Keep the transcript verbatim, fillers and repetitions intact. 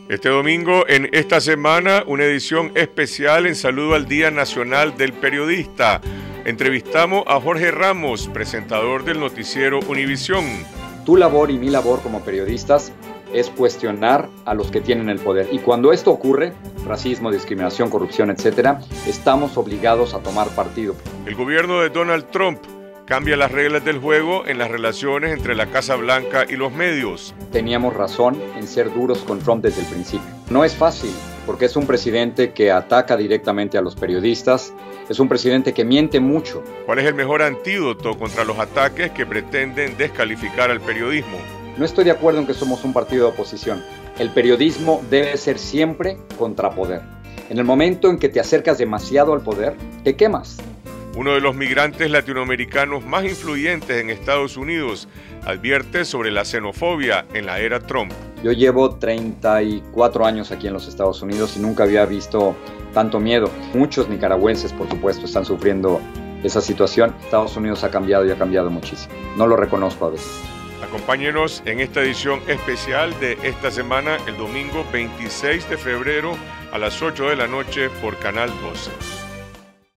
Este domingo, en esta semana, una edición especial en saludo al Día Nacional del Periodista. Entrevistamos a Jorge Ramos, presentador del noticiero Univisión. Tu labor y mi labor como periodistas es cuestionar a los que tienen el poder. Y cuando esto ocurre, racismo, discriminación, corrupción, etcétera, estamos obligados a tomar partido. El gobierno de Donald Trump cambia las reglas del juego en las relaciones entre la Casa Blanca y los medios. Teníamos razón en ser duros con Trump desde el principio. No es fácil, porque es un presidente que ataca directamente a los periodistas, es un presidente que miente mucho. ¿Cuál es el mejor antídoto contra los ataques que pretenden descalificar al periodismo? No estoy de acuerdo en que somos un partido de oposición. El periodismo debe ser siempre contrapoder. En el momento en que te acercas demasiado al poder, te quemas. Uno de los migrantes latinoamericanos más influyentes en Estados Unidos advierte sobre la xenofobia en la era Trump. Yo llevo treinta y cuatro años aquí en los Estados Unidos y nunca había visto tanto miedo. Muchos nicaragüenses, por supuesto, están sufriendo esa situación. Estados Unidos ha cambiado y ha cambiado muchísimo. No lo reconozco a veces. Acompáñenos en esta edición especial de esta semana, el domingo veintiséis de febrero a las ocho de la noche por Canal doce.